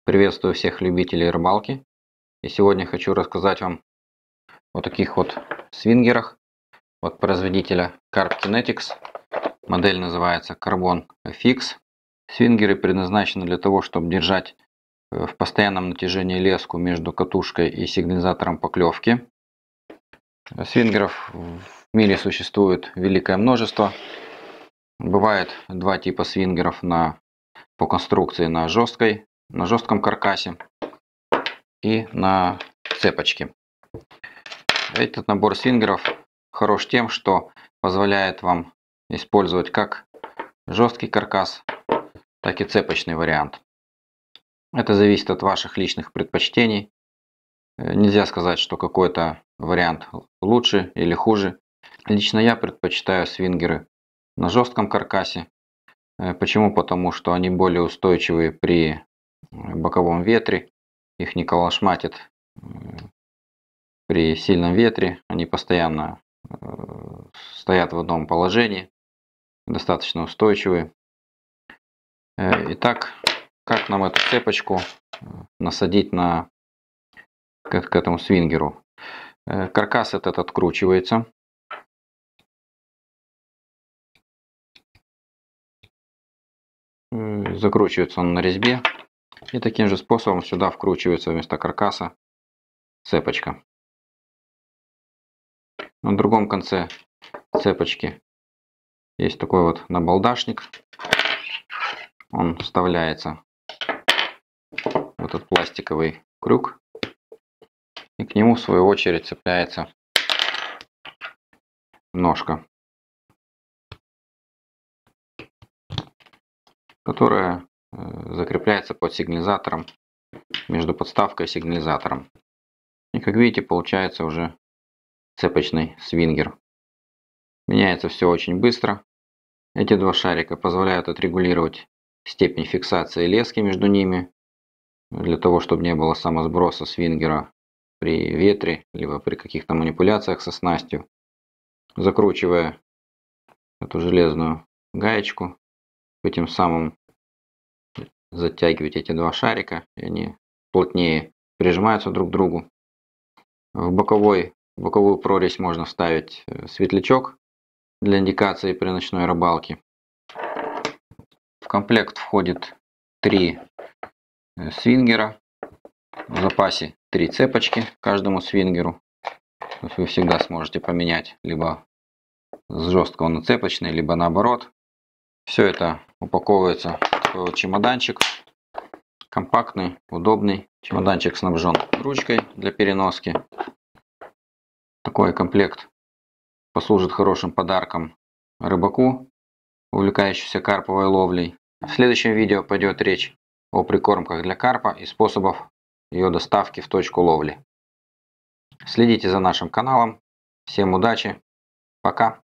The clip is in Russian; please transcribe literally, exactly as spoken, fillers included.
Приветствую всех любителей рыбалки. И сегодня хочу рассказать вам о таких вот свингерах от производителя Carp Kinetics. Модель называется Carbon эф икс. Свингеры предназначены для того, чтобы держать в постоянном натяжении леску между катушкой и сигнализатором поклевки. Свингеров в мире существует великое множество. Бывает два типа свингеров на, по конструкции на жесткой, на жестком каркасе и на цепочке. Этот набор свингеров хорош тем, что позволяет вам использовать как жесткий каркас, так и цепочный вариант. Это зависит от ваших личных предпочтений. Нельзя сказать, что какой-то вариант лучше или хуже. Лично я предпочитаю свингеры на жестком каркасе. Почему? Потому что они более устойчивы при боковом ветре. Их не колошматит при сильном ветре. Они постоянно стоят в одном положении. Достаточно устойчивы. Итак, как нам эту цепочку насадить на, к, к этому свингеру? Каркас этот откручивается. Закручивается он на резьбе. И таким же способом сюда вкручивается вместо каркаса цепочка. На другом конце цепочки есть такой вот набалдашник. Он вставляется в этот пластиковый крюк. И к нему в свою очередь цепляется ножка, которая закрепляется под сигнализатором, между подставкой и сигнализатором. И как видите, получается уже цепочный свингер. Меняется все очень быстро. Эти два шарика позволяют отрегулировать степень фиксации лески между ними, для того, чтобы не было самосброса свингера при ветре, либо при каких-то манипуляциях со снастью. Закручивая эту железную гаечку, вы тем самым затягиваете эти два шарика, и они плотнее прижимаются друг к другу. В боковой, в боковую прорезь можно вставить светлячок для индикации при ночной рыбалке. В комплект входит три свингера, в запасе три цепочки каждому свингеру. То есть вы всегда сможете поменять либо с жесткого на цепочный, либо наоборот. Все это упаковывается в такой вот чемоданчик. Компактный, удобный. Чемоданчик снабжен ручкой для переноски. Такой комплект послужит хорошим подарком рыбаку, увлекающемуся карповой ловлей. В следующем видео пойдет речь о прикормках для карпа и способах ее доставки в точку ловли. Следите за нашим каналом. Всем удачи. Пока.